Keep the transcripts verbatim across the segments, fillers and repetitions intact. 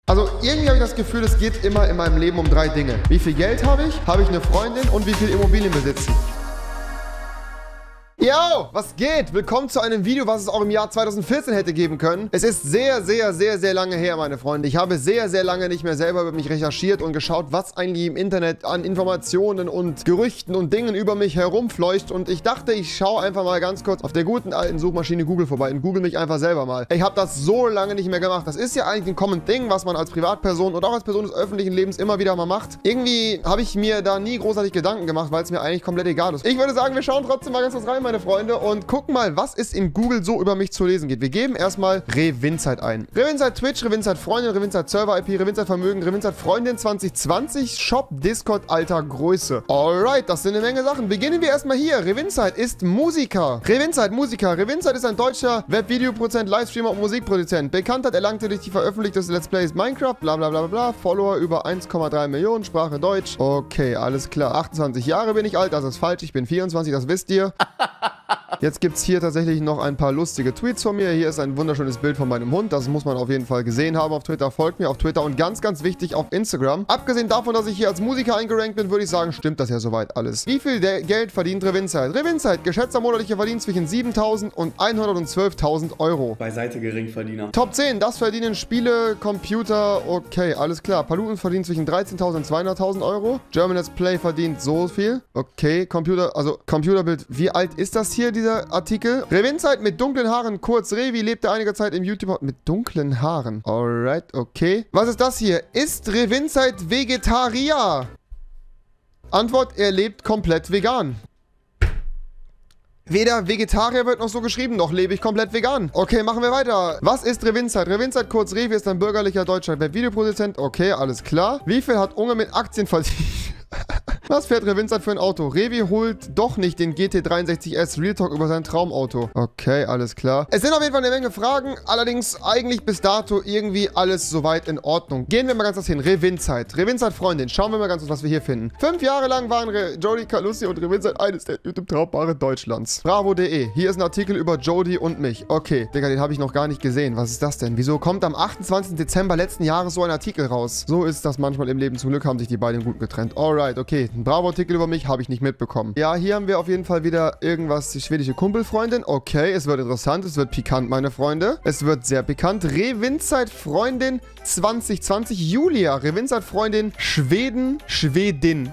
Also irgendwie habe ich das Gefühl, es geht immer in meinem Leben um drei Dinge. Wie viel Geld habe ich? Habe ich eine Freundin? Und wie viel Immobilien besitzen? Yo, was geht? Willkommen zu einem Video, was es auch im Jahr zweitausendvierzehn hätte geben können. Es ist sehr, sehr, sehr, sehr lange her, meine Freunde. Ich habe sehr, sehr lange nicht mehr selber über mich recherchiert und geschaut, was eigentlich im Internet an Informationen und Gerüchten und Dingen über mich herumfleucht. Und ich dachte, ich schaue einfach mal ganz kurz auf der guten alten Suchmaschine Google vorbei und google mich einfach selber mal. Ich habe das so lange nicht mehr gemacht. Das ist ja eigentlich ein Common Ding, was man als Privatperson und auch als Person des öffentlichen Lebens immer wieder mal macht. Irgendwie habe ich mir da nie großartig Gedanken gemacht, weil es mir eigentlich komplett egal ist. Ich würde sagen, wir schauen trotzdem mal ganz kurz rein, meine Freunde, und gucken mal, was es in Google so über mich zu lesen geht. Wir geben erstmal Revinzeit ein. Revinzeit Twitch, Revinzeit Freundin, Revinzeit Server I P, Revinzeit Vermögen, Revinzeit Freundin zwanzig zwanzig, Shop, Discord, Alter, Größe. Alright, das sind eine Menge Sachen. Beginnen wir erstmal hier. Revinzeit ist Musiker. Revinzeit, Musiker. Revinzeit ist ein deutscher Webvideoproduzent, Livestreamer und Musikproduzent. Bekanntheit erlangte durch die Veröffentlichung des Let's Plays Minecraft, bla bla bla bla. Follower über eins Komma drei Millionen, Sprache Deutsch. Okay, alles klar. achtundzwanzig Jahre bin ich alt, das ist falsch. Ich bin vierundzwanzig, das wisst ihr. Jetzt gibt es hier tatsächlich noch ein paar lustige Tweets von mir. Hier ist ein wunderschönes Bild von meinem Hund. Das muss man auf jeden Fall gesehen haben auf Twitter. Folgt mir auf Twitter und ganz, ganz wichtig auf Instagram. Abgesehen davon, dass ich hier als Musiker eingerankt bin, würde ich sagen, stimmt das ja soweit alles. Wie viel Geld verdient Revinzeit? Revinzeit, geschätzter monatlicher Verdienst zwischen siebentausend und hundertzwölftausend Euro. Beiseite Geringverdiener. Top zehn, das verdienen Spiele, Computer, okay, alles klar. Paluten verdient zwischen dreizehntausend und zweihunderttausend Euro. German Let's Play verdient so viel. Okay, Computer, also Computerbild. Wie alt ist das hier, dieser Artikel? Revinzeit mit dunklen Haaren, kurz Revi, lebte einige Zeit im YouTube mit dunklen Haaren. Alright, okay. Was ist das hier? Ist Revinzeit Vegetarier? Antwort, er lebt komplett vegan. Weder Vegetarier wird noch so geschrieben, noch lebe ich komplett vegan. Okay, machen wir weiter. Was ist Revinzeit? Revinzeit, kurz Revi, ist ein bürgerlicher deutscher Webvideoproduzent. Okay, alles klar. Wie viel hat Unge mit Aktien verdient? Was fährt Revinzeit für ein Auto? Revi holt doch nicht den G T dreiundsechzig S Real Talk über sein Traumauto. Okay, alles klar. Es sind auf jeden Fall eine Menge Fragen, allerdings eigentlich bis dato irgendwie alles soweit in Ordnung. Gehen wir mal ganz kurz hin. Revinzeit. Revinzeit Freundin. Schauen wir mal ganz kurz, was wir hier finden. Fünf Jahre lang waren Re Jody Calussi und Revinzeit eines der YouTube-Traumpaare Deutschlands. Bravo punkt de. Hier ist ein Artikel über Jody und mich. Okay, Digga, den habe ich noch gar nicht gesehen. Was ist das denn? Wieso kommt am achtundzwanzigsten Dezember letzten Jahres so ein Artikel raus? So ist das manchmal im Leben. Zum Glück haben sich die beiden gut getrennt. Alright, okay. Ein Bravo-Artikel über mich habe ich nicht mitbekommen. Ja, hier haben wir auf jeden Fall wieder irgendwas. Die schwedische Kumpelfreundin. Okay, es wird interessant. Es wird pikant, meine Freunde. Es wird sehr pikant. Revinzeit Freundin zwanzig zwanzig. Julia. Revinzeit Freundin Schweden. Schwedin.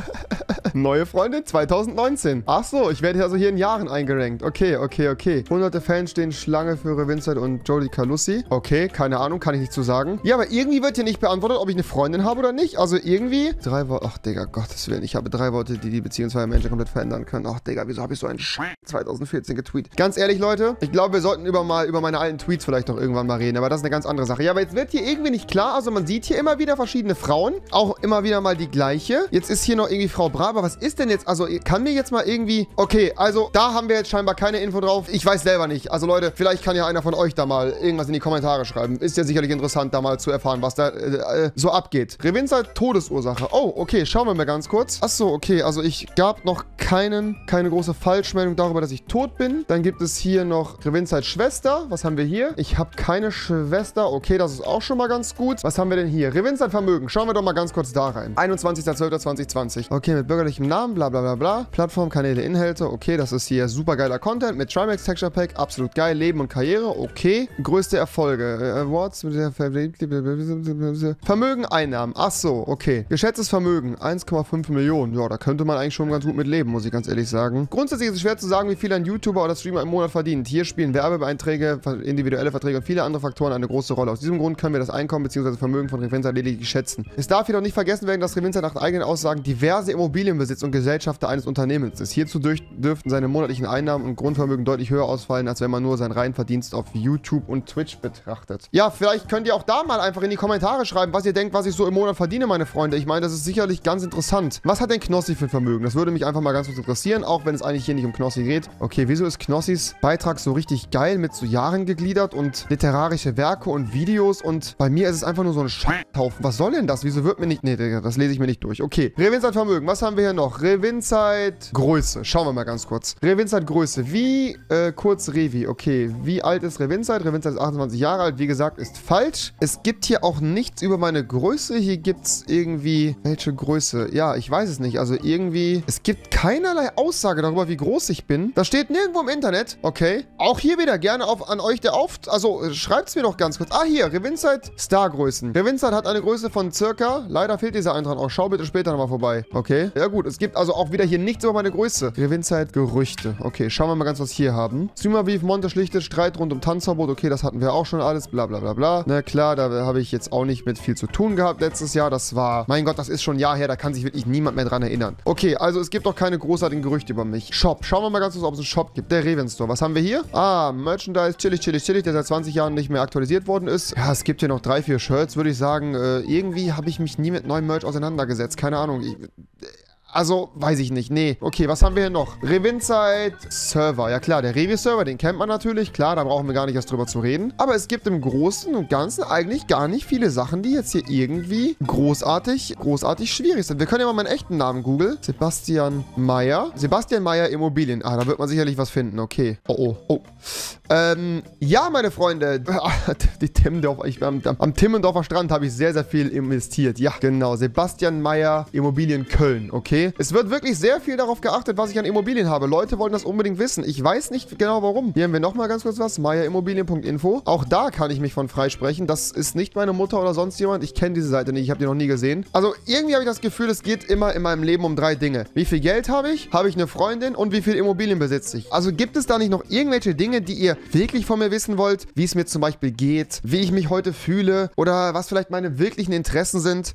Neue Freundin zweitausendneunzehn. Ach so, ich werde also hier in Jahren eingerankt. Okay, okay, okay. Hunderte Fans stehen Schlange für Revinzeit und Jody Calussi. Okay, keine Ahnung, kann ich nicht zu sagen. Ja, aber irgendwie wird hier nicht beantwortet, ob ich eine Freundin habe oder nicht. Also irgendwie... Drei Worte... Ach, Digga, Gottes Willen. Ich habe drei Worte, die die Beziehung zweier Menschen komplett verändern können. Ach, Digga, wieso habe ich so einen Sch... zweitausendvierzehn getweetet? Ganz ehrlich, Leute, ich glaube, wir sollten über mal über meine alten Tweets vielleicht noch irgendwann mal reden. Aber das ist eine ganz andere Sache. Ja, aber jetzt wird hier irgendwie nicht klar. Also man sieht hier immer wieder verschiedene Frauen. Auch immer wieder mal die gleiche. Jetzt ist hier noch irgendwie Frau Braber. Was ist denn jetzt? Also kann mir jetzt mal irgendwie... Okay, also da haben wir jetzt scheinbar keine Info drauf. Ich weiß selber nicht. Also Leute, vielleicht kann ja einer von euch da mal irgendwas in die Kommentare schreiben. Ist ja sicherlich interessant, da mal zu erfahren, was da äh, so abgeht. Revinzeit Todesursache. Oh, okay, schauen wir mal ganz kurz. Achso, okay, also ich gab noch keinen, keine große Falschmeldung darüber, dass ich tot bin. Dann gibt es hier noch Revinzeit Schwester. Was haben wir hier? Ich habe keine Schwester. Okay, das ist auch schon mal ganz gut. Was haben wir denn hier? Revinzeit Vermögen. Schauen wir doch mal ganz kurz da rein. einundzwanzigster zwölfter zweitausendzwanzig. Okay, mit bürgerlichem Namen, bla bla bla bla. Plattform, Kanäle, Inhalte. Okay, das ist hier super geiler Content mit Trimax Texture Pack. Absolut geil. Leben und Karriere. Okay. Größte Erfolge. Äh, Awards mit der Vermögen, Einnahmen. Ach so, okay. Geschätztes Vermögen. eins Komma fünf Millionen. Ja, da könnte man eigentlich schon ganz gut mit leben, muss ich ganz ehrlich sagen. Grundsätzlich ist es schwer zu sagen, wie viel ein YouTuber oder Streamer im Monat verdient. Hier spielen Werbebeiträge, individuelle Verträge und viele andere Faktoren eine große Rolle. Aus diesem Grund können wir das Einkommen bzw. Vermögen von Revinzeit lediglich schätzen. Es darf jedoch nicht vergessen werden, dass Revinzeit nach eigenen Aussagen diverse Immobilien besitzt und Gesellschafter eines Unternehmens ist. Hierzu durch, dürften seine monatlichen Einnahmen und Grundvermögen deutlich höher ausfallen, als wenn man nur seinen reinen Verdienst auf YouTube und Twitch betrachtet. Ja, vielleicht könnt ihr auch da mal einfach in die Kommentare schreiben, was ihr denkt, was ich so im Monat verdiene, meine Freunde. Ich meine, das ist sicherlich ganz interessant. Was hat denn Knossi für ein Vermögen? Das würde mich einfach mal ganz kurz interessieren, auch wenn es eigentlich hier nicht um Knossi geht. Okay, wieso ist Knossis Beitrag so richtig geil mit so Jahren gegliedert und literarische Werke und Videos und bei mir ist es einfach nur so ein Scheißhaufen. Was soll denn das? Wieso wird mir nicht... Nee, Digga, das lese ich mir nicht durch. Okay, Revinzeit Vermögen. Was haben wir hier noch? Revinzeit Größe. Schauen wir mal ganz kurz. Revinzeit Größe. Wie, äh, kurz Revi. Okay, wie alt ist Revinzeit? Revinzeit ist achtundzwanzig Jahre alt. Wie gesagt, ist falsch. Es gibt hier auch nichts über meine Größe. Hier gibt es irgendwie... Welche Größe? Ja, ich weiß es nicht. Also irgendwie... Es gibt keinerlei Aussage darüber, wie groß ich bin. Das steht nirgendwo im Internet. Okay. Auch hier wieder gerne auf, an euch der Auf... Also, schreibt es mir doch ganz kurz. Ah, hier. Revinzeit Stargrößen. Revinzeit hat eine Größe von circa... Leider fehlt dieser Eintrag auch. Schau bitte später nochmal vorbei. Okay. Ja gut. Es gibt also auch wieder hier nichts über meine Größe. Revinzeit Gerüchte. Okay. Schauen wir mal ganz, was wir hier haben. Streamer Beef, Monte schlichtet, Streit rund um Tanzverbot. Okay, das hatten wir auch schon alles. Bla bla bla bla. Na klar, da habe ich jetzt auch nicht mit viel zu tun gehabt letztes Jahr. Das war... Mein Gott, das ist schon ein Jahr her. Da kann sich wirklich niemand mehr dran erinnern. Okay, also es gibt doch keine großartigen Gerüchte über mich. Shop. Schauen wir mal ganz kurz, ob es einen Shop gibt. Der Reven Store. Was haben wir hier? Ah, Merchandise. Chillig, chillig, chillig. Der seit zwanzig Jahren nicht mehr aktualisiert worden ist. Ja, es gibt hier noch drei, vier Shirts, würde ich sagen. Äh, irgendwie habe ich mich nie mit neuem Merch auseinandergesetzt. Keine Ahnung. Ich... Also, weiß ich nicht. Nee. Okay, was haben wir hier noch? Revinzeit Server. Ja klar, der Revi-Server, den kennt man natürlich. Klar, da brauchen wir gar nicht erst drüber zu reden. Aber es gibt im Großen und Ganzen eigentlich gar nicht viele Sachen, die jetzt hier irgendwie großartig, großartig schwierig sind. Wir können ja mal meinen echten Namen googeln. Sebastian Meyer. Sebastian Meyer Immobilien. Ah, da wird man sicherlich was finden. Okay. Oh, oh, oh. Ähm, ja, meine Freunde. Die Timmendorf, ich, am, am Timmendorfer Strand habe ich sehr, sehr viel investiert. Ja, genau. Sebastian Meyer Immobilien Köln. Okay. Es wird wirklich sehr viel darauf geachtet, was ich an Immobilien habe. Leute wollen das unbedingt wissen. Ich weiß nicht genau warum. Hier haben wir nochmal ganz kurz was. meyerimmobilien punkt info. Auch da kann ich mich von freisprechen. Das ist nicht meine Mutter oder sonst jemand. Ich kenne diese Seite nicht. Ich habe die noch nie gesehen. Also irgendwie habe ich das Gefühl, es geht immer in meinem Leben um drei Dinge. Wie viel Geld habe ich? Habe ich eine Freundin? Und wie viel Immobilien besitze ich? Also gibt es da nicht noch irgendwelche Dinge, die ihr wirklich von mir wissen wollt? Wie es mir zum Beispiel geht? Wie ich mich heute fühle? Oder was vielleicht meine wirklichen Interessen sind?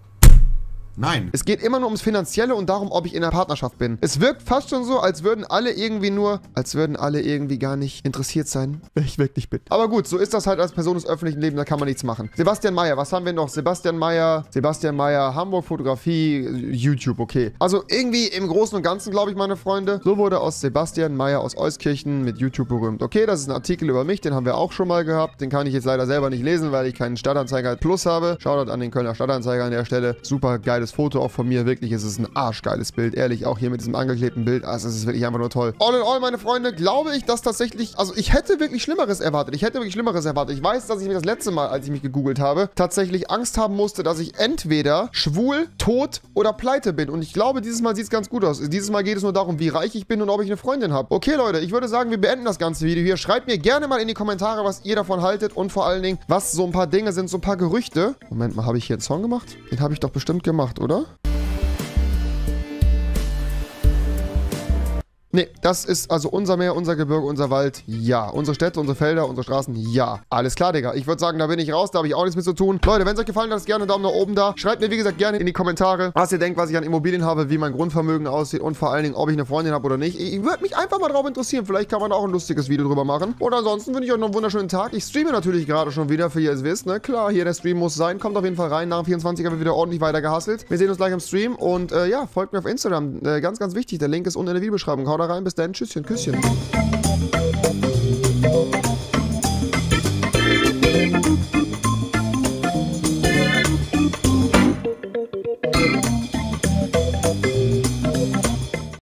Nein. Es geht immer nur ums Finanzielle und darum, ob ich in einer Partnerschaft bin. Es wirkt fast schon so, als würden alle irgendwie nur, als würden alle irgendwie gar nicht interessiert sein, wer ich wirklich bin. Aber gut, so ist das halt als Person des öffentlichen Lebens, da kann man nichts machen. Sebastian Meyer, was haben wir noch? Sebastian Meyer, Sebastian Meyer, Hamburg Fotografie, YouTube, okay. Also irgendwie im Großen und Ganzen, glaube ich, meine Freunde, so wurde aus Sebastian Meyer aus Euskirchen mit YouTube berühmt. Okay, das ist ein Artikel über mich, den haben wir auch schon mal gehabt. Den kann ich jetzt leider selber nicht lesen, weil ich keinen Stadtanzeiger Plus habe. Shoutout an den Kölner Stadtanzeiger an der Stelle. Super geiles Foto auch von mir. Wirklich, es ist ein arschgeiles Bild. Ehrlich, auch hier mit diesem angeklebten Bild. Also, es ist wirklich einfach nur toll. All in all, meine Freunde, glaube ich, dass tatsächlich... Also, ich hätte wirklich Schlimmeres erwartet. Ich hätte wirklich Schlimmeres erwartet. Ich weiß, dass ich mir das letzte Mal, als ich mich gegoogelt habe, tatsächlich Angst haben musste, dass ich entweder schwul, tot oder pleite bin. Und ich glaube, dieses Mal sieht es ganz gut aus. Dieses Mal geht es nur darum, wie reich ich bin und ob ich eine Freundin habe. Okay, Leute, ich würde sagen, wir beenden das ganze Video hier. Schreibt mir gerne mal in die Kommentare, was ihr davon haltet und vor allen Dingen, was so ein paar Dinge sind, so ein paar Gerüchte. Moment mal, habe ich hier einen Song gemacht? Den habe ich doch bestimmt gemacht, oder? Nee, das ist also unser Meer, unser Gebirge, unser Wald, ja. Unsere Städte, unsere Felder, unsere Straßen, ja. Alles klar, Digga. Ich würde sagen, da bin ich raus, da habe ich auch nichts mit zu tun. Leute, wenn es euch gefallen hat, lasst gerne einen Daumen nach oben da. Schreibt mir, wie gesagt, gerne in die Kommentare, was ihr denkt, was ich an Immobilien habe, wie mein Grundvermögen aussieht und vor allen Dingen, ob ich eine Freundin habe oder nicht. Ich würde mich einfach mal drauf interessieren. Vielleicht kann man da auch ein lustiges Video drüber machen. Und ansonsten wünsche ich euch noch einen wunderschönen Tag. Ich streame natürlich gerade schon wieder, für ihr es wisst, ne? Klar, hier der Stream muss sein. Kommt auf jeden Fall rein. Nach dem vierundzwanziger wird wieder ordentlich weiter gehustelt. Wir sehen uns gleich im Stream und äh, ja, folgt mir auf Instagram. Äh, ganz, ganz wichtig. Der Link ist unten in der Videobeschreibung. Haut da rein. Bis dann. Tschüsschen. Küsschen.